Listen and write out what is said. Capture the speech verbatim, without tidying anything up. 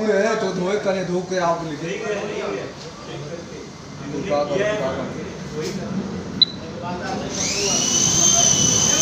पूरे है तो धोए करे धो के आप लिखे दुकान